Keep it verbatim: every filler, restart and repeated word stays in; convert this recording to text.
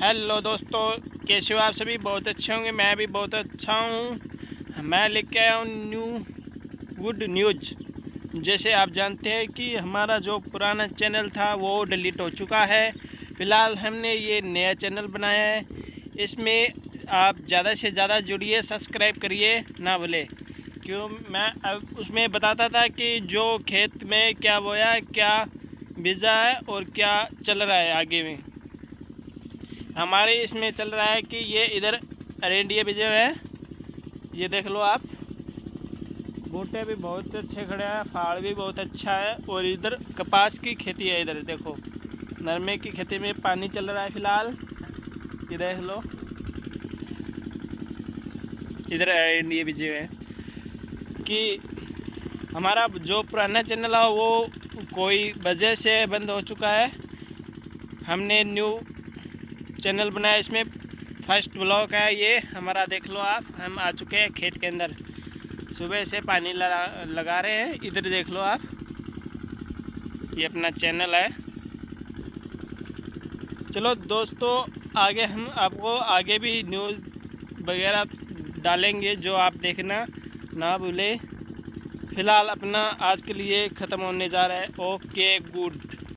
Hello दोस्तों, कैसे हो आप सभी? बहुत अच्छे होंगे। मैं भी बहुत अच्छा हूँ। मैं लेके आया हूँ न्यू गुड न्यूज। जैसे आप जानते हैं कि हमारा जो पुराना चैनल था वो डिलीट हो चुका है। फ़िलहाल हमने ये नया चैनल बनाया है। इसमें आप ज़्यादा से ज़्यादा जुड़िए, सब्सक्राइब करिए ना भूले। क्यों मैं अब उसमें बताता था कि जो खेत में क्या बोया, क्या बीजा है और क्या चल रहा है आगे में। हमारे इसमें चल रहा है कि ये इधर अरेंडिया बीजे है, ये देख लो आप। बूटे भी बहुत अच्छे खड़े हैं, फाड़ भी बहुत अच्छा है। और इधर कपास की खेती है, इधर देखो नरमे की खेती में पानी चल रहा है फिलहाल, ये देख लो। इधर अरेंडिया बीजे है कि हमारा जो पुराना चैनल है वो कोई वजह से बंद हो चुका है। हमने न्यू चैनल बनाया, इसमें फर्स्ट ब्लॉग है ये हमारा, देख लो आप। हम आ चुके हैं खेत के अंदर, सुबह से पानी लगा लगा रहे हैं। इधर देख लो आप, ये अपना चैनल है। चलो दोस्तों, आगे हम आपको आगे भी न्यूज़ वगैरह डालेंगे, जो आप देखना ना भूले। फ़िलहाल अपना आज के लिए ख़त्म होने जा रहा है। Okay good.